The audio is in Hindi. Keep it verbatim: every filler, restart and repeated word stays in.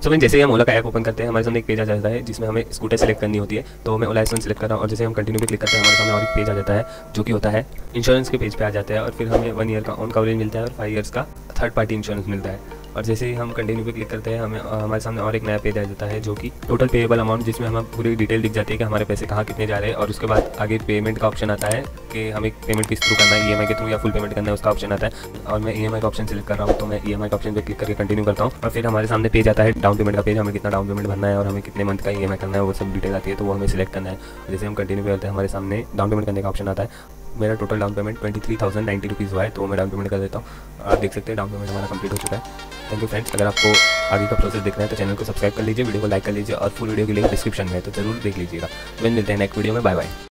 सो फ्रेंड जैसे ही हम ओला का ऐप ओपन करते हैं हमारे सामने एक पेज आ जाता है जिसमें हमें स्कूटर सेलेक्ट करनी होती है। तो मैं ओला एस वन सेलेक्ट कर रहा हूँ और जैसे हम कंटिन्यू पे क्लिक करते हैं हमारे सामने और एक पेज आ जाता है जो कि होता है इंश्योरेंस के पेज पे आ जाता है और फिर हमें वन ईयर का ऑन कवरेज मिलता है और फाइव ईयर्स का थर्ड पार्टी इंश्योरेंस मिलता है। और जैसे ही हम कंटिन्यू पे क्लिक करते हैं हमें हमारे सामने और एक नया पेज आ जाता है जो कि टोटल पेएबल अमाउंट, जिसमें हमें पूरी डिटेल दिख जाती है कि हमारे पैसे कहाँ कितने जा रहे हैं। और उसके बाद आगे पेमेंट का ऑप्शन आता है कि हमें पेमेंट किस थ्रू करना है, ईएमआई के थ्रू या फुल पेमेंट करना है, उसका ऑप्शन आता है। और मैं ईएमआई का ऑप्शन सेलेक्ट कर रहा हूँ तो मैं ईएमआई का ऑप्शन पे क्लिक करके कंटिन्यू करता हूँ और फिर हमारे सामने पेज आता है डाउन पेमेंट का पेज, हमें कितना डाउन पेमेंट भरना है और हमें कितने मंथ का ईएमआई करना है वो सब डिटेल आती है, तो वो हमें सिलेक्ट करना है। जैसे हम कंटिन्यू करते हैं हमारे सामने डाउन पेमेंट करने का ऑप्शन आता है। मेरा total down payment twenty three thousand ninety rupees हुआ है, तो मैं डाउन पेमेंट कर देता हूँ। आप देख सकते हैं डाउन पेमेंट हमारा कंप्लीट हो चुका है। Thank you friends. अगर आपको आगे का प्रोसेस देखना है तो चैनल को सब्सक्राइब कर लीजिए, वीडियो को लाइक कर लीजिए और फुल वीडियो की लिंक डिस्क्रिप्शन में है तो जरूर देख लीजिएगा। फिर मिलते हैं नेक्स्ट वीडियो में। Bye bye.